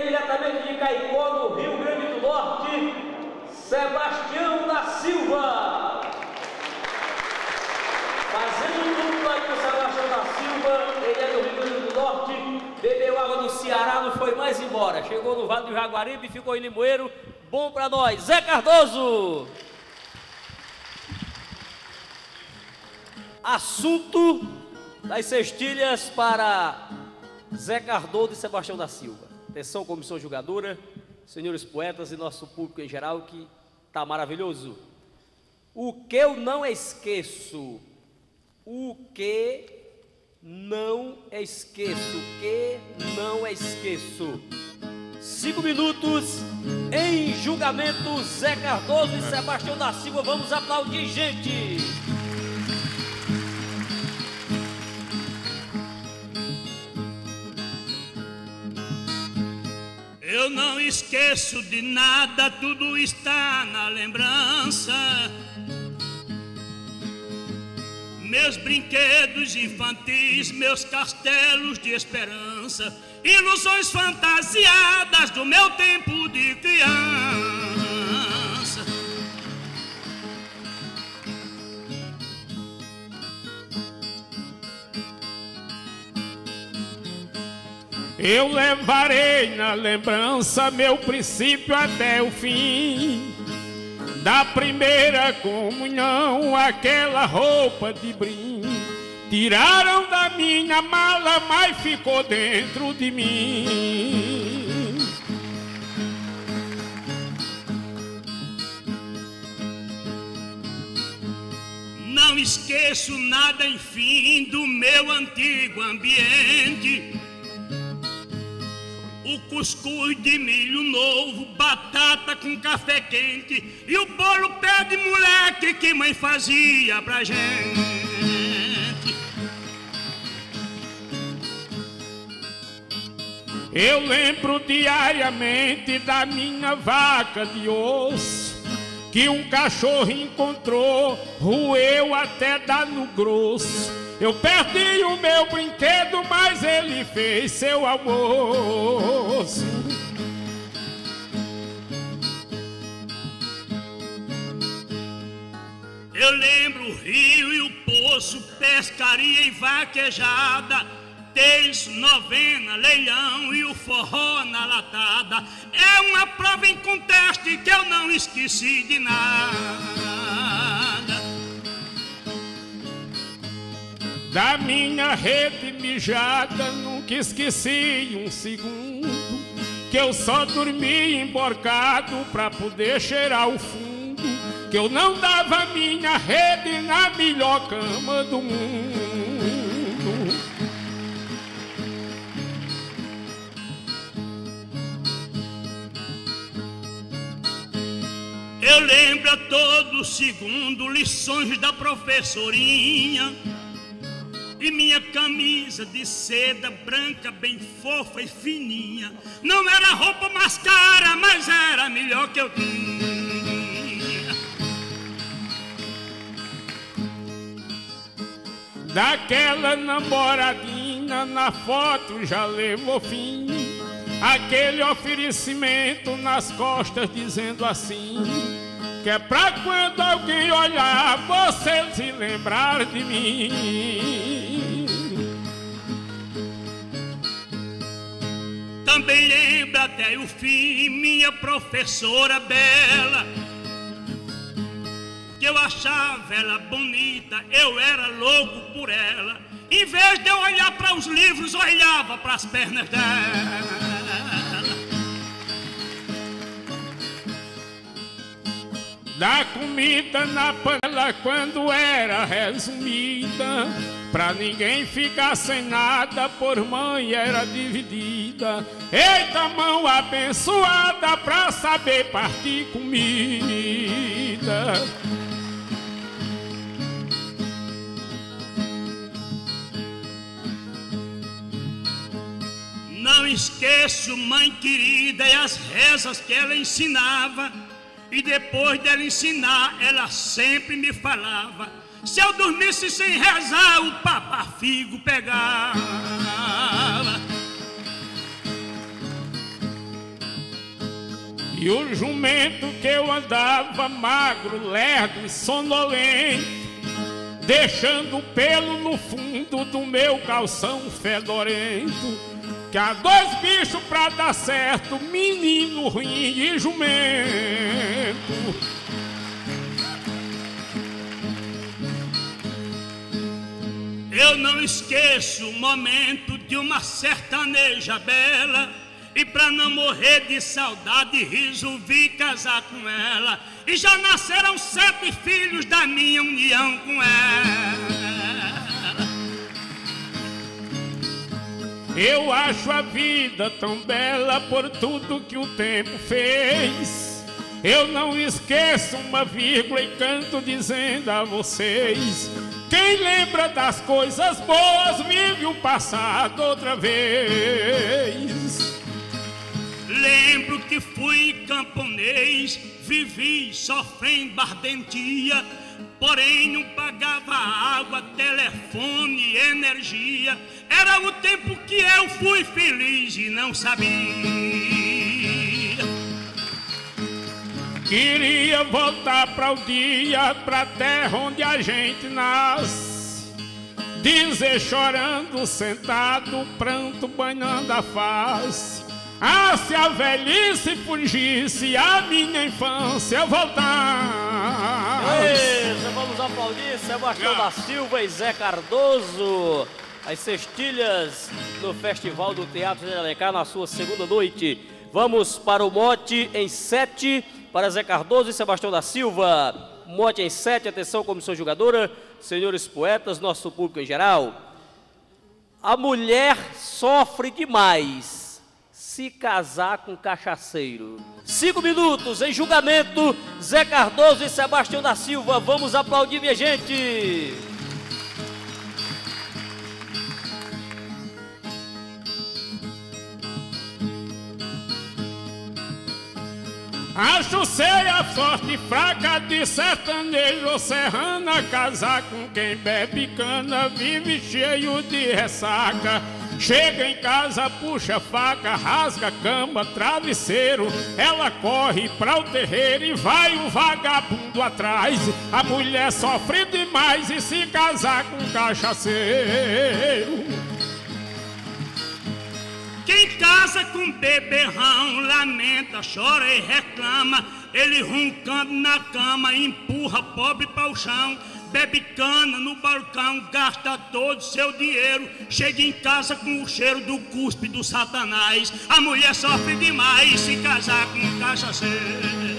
diretamente de Caicó, no Rio Grande do Norte, Sebastião da Silva. Fazendo dupla com o Sebastião da Silva, ele é do Rio Grande do Norte, bebeu água no Ceará, não foi mais embora. Chegou no Vale do Jaguaribe, ficou em Limoeiro. Bom pra nós. Zé Cardoso. Assunto das cestilhas para Zé Cardoso e Sebastião da Silva. Atenção, comissão julgadora, senhores poetas e nosso público em geral, que tá maravilhoso. O que eu não esqueço, o que não esqueço, o que não esqueço. 5 minutos em julgamento, Zé Cardoso e Sebastião da Silva. Vamos aplaudir, gente. Eu não esqueço de nada, tudo está na lembrança. Meus brinquedos infantis, meus castelos de esperança, ilusões fantasiadas do meu tempo de criança. Eu levarei na lembrança meu princípio até o fim. Da primeira comunhão, aquela roupa de brim. Tiraram da minha mala, mas ficou dentro de mim. Não esqueço nada, enfim, do meu antigo ambiente. O cuscuz de milho novo, batata com café quente e o bolo pé de moleque que mãe fazia pra gente. Eu lembro diariamente da minha vaca de osso, que um cachorro encontrou, roeu até dar no grosso. Eu perdi o meu brinquedo, mas ele fez seu almoço. Eu lembro o rio e o poço, pescaria e vaquejada, terço, novena, leilão e o forró na latada. É uma prova em conteste que eu não esqueci de nada. Da minha rede mijada nunca esqueci um segundo, que eu só dormi emborcado pra poder cheirar o fundo, que eu não dava minha rede na melhor cama do mundo. Eu lembro a todo segundo lições da professorinha e minha camisa de seda branca, bem fofa e fininha. Não era a roupa mais cara, mas era a melhor que eu tinha. Daquela namoradinha na foto já levou fim, aquele oferecimento nas costas dizendo assim, que é pra quando alguém olhar você se lembrar de mim. Também lembro até o fim minha professora bela, que eu achava ela bonita, eu era louco por ela. Em vez de eu olhar para os livros, eu olhava para as pernas dela. Da comida na panela quando era resumida, pra ninguém ficar sem nada, por mãe era dividida. Eita, mão abençoada pra saber partir comida. Não esqueço, mãe querida, e as rezas que ela ensinava. E depois dela ensinar, ela sempre me falava: se eu dormisse sem rezar, o papafigo pegava. E o jumento que eu andava magro, lerdo e sonolento, deixando pelo no fundo do meu calção fedorento. Que há dois bichos pra dar certo, menino ruim e jumento. Eu não esqueço o momento de uma sertaneja bela, e pra não morrer de saudade resolvi casar com ela. E já nasceram 7 filhos da minha união com ela. Eu acho a vida tão bela por tudo que o tempo fez. Eu não esqueço uma vírgula e canto dizendo a vocês: quem lembra das coisas boas vive o passado outra vez. Lembro que fui camponês, vivi sofrendo ardentia, porém não pagava água, telefone e energia. Era o tempo que eu fui feliz e não sabia. Queria voltar para o dia, pra terra onde a gente nasce. Dizer chorando, sentado, pranto banhando a face. Ah, se a velhice fugisse, a minha infância voltasse. Isso, vamos aplaudir Sebastião da Silva e Zé Cardoso. As cestilhas no Festival do Teatro de Alencar na sua segunda noite. Vamos para o mote em 7 para Zé Cardoso e Sebastião da Silva. Mote em 7, atenção comissão julgadora, senhores poetas, nosso público em geral. A mulher sofre demais se casar com cachaceiro. 5 minutos em julgamento, Zé Cardoso e Sebastião da Silva. Vamos aplaudir, minha gente. Acho ser a sorte fraca de sertanejo ou serrana, casar com quem bebe cana, vive cheio de ressaca. Chega em casa, puxa faca, rasga cama, travesseiro. Ela corre pra o terreiro e vai o vagabundo atrás. A mulher sofre demais e se casar com cachaceiro. Quem casa com beberrão lamenta, chora e reclama. Ele roncando na cama, empurra pobre para o chão. Bebe cana no balcão, gasta todo seu dinheiro. Chega em casa com o cheiro do cuspe do satanás. A mulher sofre demais se casar com um cachaceiro.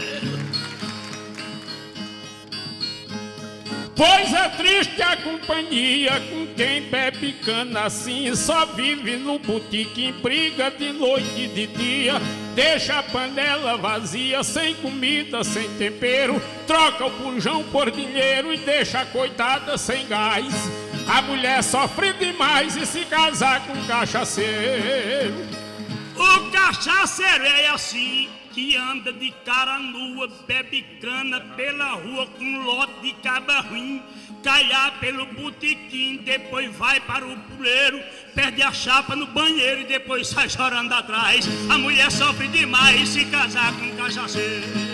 Pois é triste a companhia com quem bebe cana assim. Só vive no botequim, briga de noite e de dia. Deixa a panela vazia, sem comida, sem tempero. Troca o bujão por dinheiro e deixa a coitada sem gás. A mulher sofre demais e se casar com cachaceiro. O cachaceiro é assim, que anda de cara nua, bebe cana pela rua com um lote de cabra ruim. Calhar pelo botequim, depois vai para o puleiro, perde a chapa no banheiro e depois sai chorando atrás. A mulher sofre demais se casar com um cachaceiro.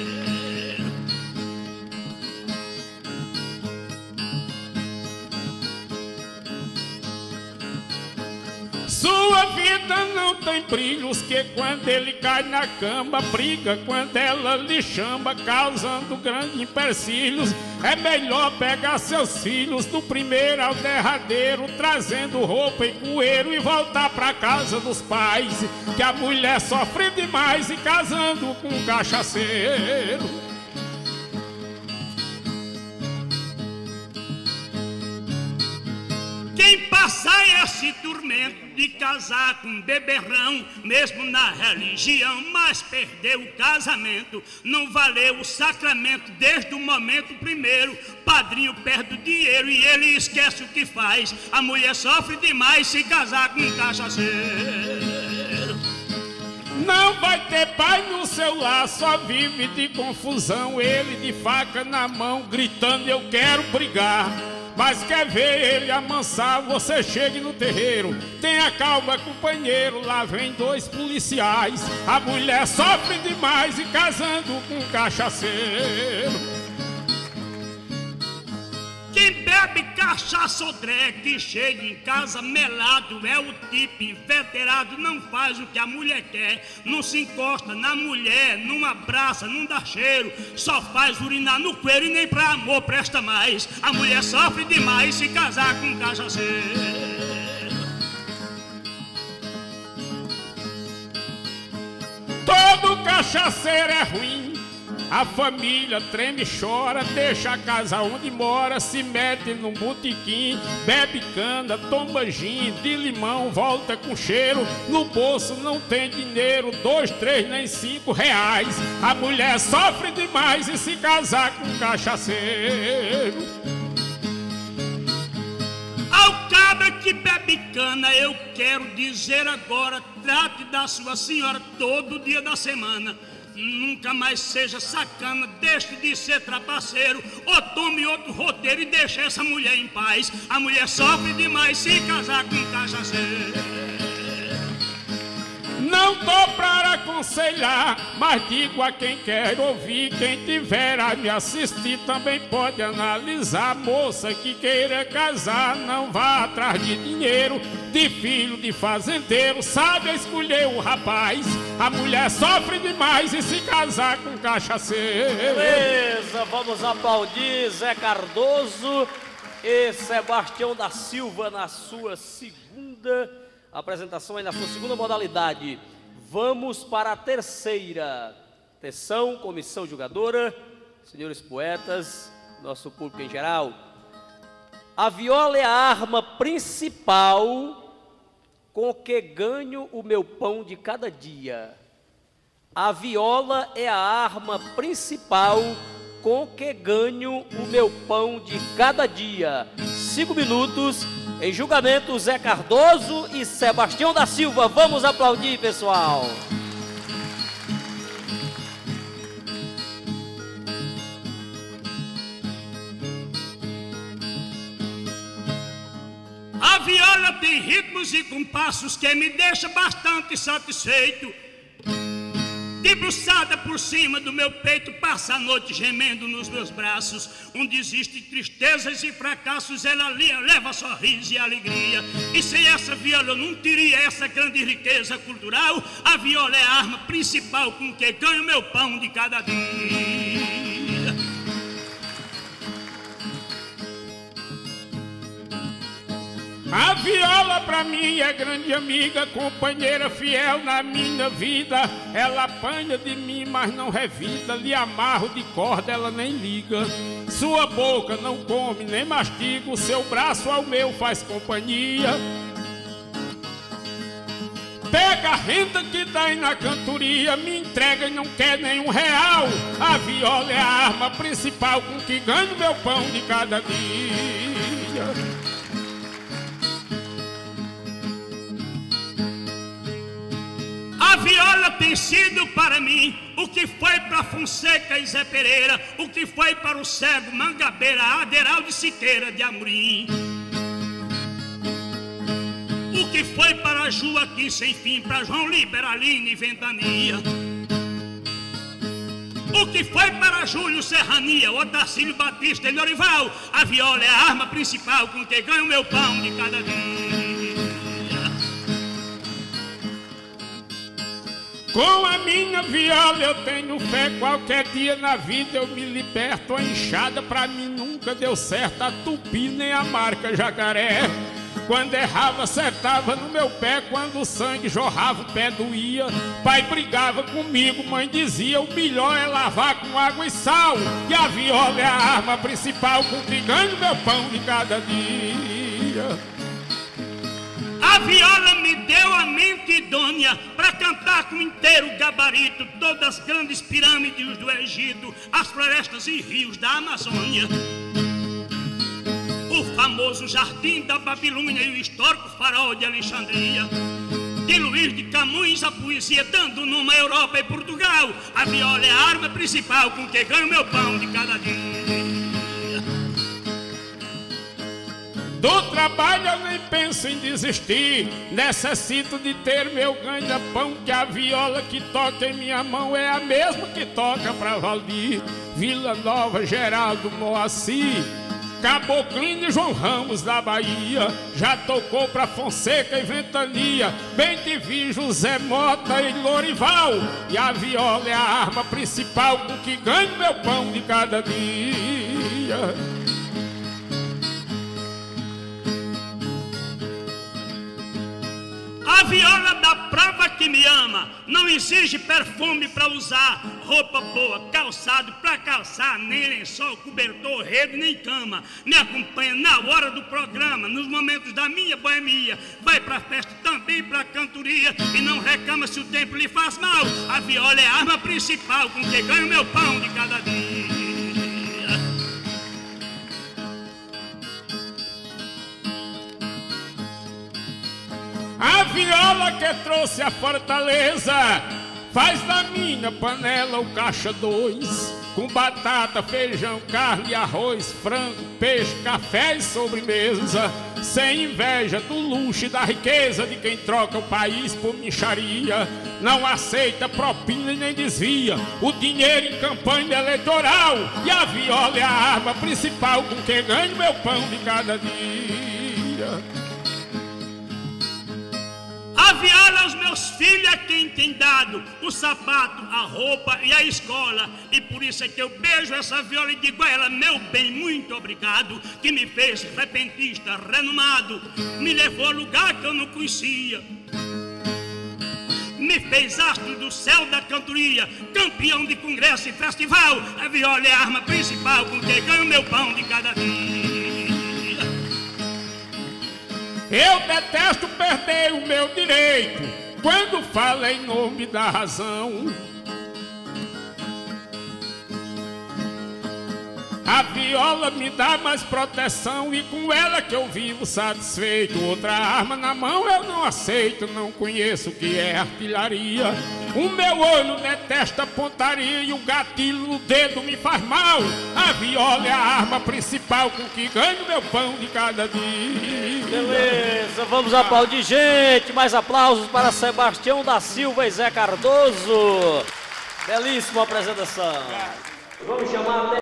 Sua vida não tem brilhos, que quando ele cai na cama, briga quando ela lhe chama, causando grandes empecilhos. É melhor pegar seus filhos do primeiro ao derradeiro, trazendo roupa e poeiro e voltar pra casa dos pais, que a mulher sofre demais e casando com um cachaceiro. Quem passar esse tormento de casar com um beberrão, mesmo na religião, mas perdeu o casamento, não valeu o sacramento desde o momento primeiro. Padrinho perde o dinheiro e ele esquece o que faz. A mulher sofre demais se casar com um cachaceiro. Não vai ter pai no seu lar, só vive de confusão. Ele de faca na mão, gritando eu quero brigar. mas quer ver ele amansar, você chegue no terreiro. Tenha calma, companheiro, lá vem 2 policiais. A mulher sofre demais e casando com um cachaceiro. Quem bebe cachaça ou dregue, chega em casa melado, é o tipo inveterado, não faz o que a mulher quer, não se encosta na mulher, não abraça, não dá cheiro, só faz urinar no coelho e nem pra amor presta mais. A mulher sofre demais se casar com um cachaceiro. Todo cachaceiro é ruim, a família treme e chora, deixa a casa onde mora, se mete num botequim, bebe cana, toma gin de limão, volta com cheiro, no bolso não tem dinheiro, 2, 3, nem 5 reais. A mulher sofre demais e se casar com um cachaceiro. Ao cabra que bebe cana, eu quero dizer agora, trate da sua senhora todo dia da semana. Nunca mais seja sacana, deixe de ser trapaceiro, ou tome outro roteiro e deixe essa mulher em paz. A mulher sofre demais se casar com um cachaceiro. Não tô para aconselhar, mas digo a quem quer ouvir. Quem tiver a me assistir também pode analisar. Moça que queira casar, não vá atrás de dinheiro, de filho de fazendeiro, sabe escolher o rapaz. A mulher sofre demais e se casar com cachaceiro. Beleza, vamos aplaudir Zé Cardoso e Sebastião da Silva na sua segunda apresentação, aí na sua segunda modalidade. Vamos para a terceira. Atenção, comissão julgadora, senhores poetas, nosso público em geral. A viola é a arma principal com que ganho o meu pão de cada dia. A viola é a arma principal com que ganho o meu pão de cada dia. 5 minutos em julgamento, Zé Cardoso e Sebastião da Silva. Vamos aplaudir, pessoal. A viola tem ritmos e compassos que me deixa bastante satisfeito. Debruçada por cima do meu peito, passa a noite gemendo nos meus braços. Onde existem tristezas e fracassos, ela leva sorriso e alegria. E sem essa viola eu não teria essa grande riqueza cultural. A viola é a arma principal com que ganho meu pão de cada dia. A viola pra mim é grande amiga, companheira fiel na minha vida. Ela apanha de mim, mas não revida, lhe amarro de corda, ela nem liga. Sua boca não come nem mastiga, o seu braço ao meu faz companhia. Pega a renda que dá aí na cantoria, me entrega e não quer nenhum real. A viola é a arma principal com que ganho meu pão de cada dia. A viola tem sido para mim o que foi para Fonseca e Zé Pereira, o que foi para o cego Mangabeira, Aderaldo Siqueira de Amorim, o que foi para Joaquim Sem Fim, para João Liberalina e Ventania, o que foi para Júlio Serrania, Otacílio Batista e Lorival. A viola é a arma principal com que ganho meu pão de cada dia. Com a minha viola eu tenho fé, qualquer dia na vida eu me liberto. A enxada pra mim nunca deu certo, a tupi nem a marca jacaré. Quando errava acertava no meu pé, quando o sangue jorrava o pé doía. Pai brigava comigo, mãe dizia, o melhor é lavar com água e sal. E a viola é a arma principal com que ganho meu pão de cada dia. A viola me deu a mente idônea para cantar com inteiro gabarito todas as grandes pirâmides do Egito, as florestas e rios da Amazônia, o famoso jardim da Babilônia e o histórico farol de Alexandria. De Luís de Camões a poesia dando numa Europa e Portugal. A viola é a arma principal com que ganho meu pão de cada dia. Do trabalho eu nem penso em desistir. Necessito de ter meu ganha-pão, que a viola que toca em minha mão é a mesma que toca pra Valdir, Vila Nova, Geraldo, Moacir, Caboclinho e João Ramos da Bahia. Já tocou pra Fonseca e Ventania, bem te vi José Mota e Lorival. E a viola é a arma principal com que ganho meu pão de cada dia. A viola dá prova que me ama, não exige perfume pra usar, roupa boa, calçado pra calçar, nem lençol, cobertor, rede, nem cama. Me acompanha na hora do programa, nos momentos da minha boemia, vai pra festa, também pra cantoria, e não reclama se o tempo lhe faz mal. A viola é a arma principal com que ganho meu pão de cada dia. A viola que trouxe a fortaleza faz da minha panela o caixa 2, com batata, feijão, carne, arroz, frango, peixe, café e sobremesa, sem inveja do luxo e da riqueza de quem troca o país por mixaria. Não aceita propina e nem desvia o dinheiro em campanha eleitoral, e a viola é a arma principal com que ganho meu pão de cada dia. A viola aos meus filhos é quem tem dado o sapato, a roupa e a escola. E por isso é que eu beijo essa viola e digo a ela: meu bem, muito obrigado, que me fez repentista, renomado, me levou a lugar que eu não conhecia, me fez astro do céu da cantoria, campeão de congresso e festival. A viola é a arma principal com que ganho meu pão de cada dia. Eu detesto perder o meu direito quando falo em nome da razão. A viola me dá mais proteção e com ela que eu vivo satisfeito. Outra arma na mão eu não aceito, não conheço o que é artilharia. O meu olho detesta a pontaria e o gatilho no dedo me faz mal. A viola é a arma principal com que ganho meu pão de cada dia. Beleza, vamos aplaudir, gente. Mais aplausos para Sebastião da Silva e Zé Cardoso. Belíssima apresentação. Vamos chamar até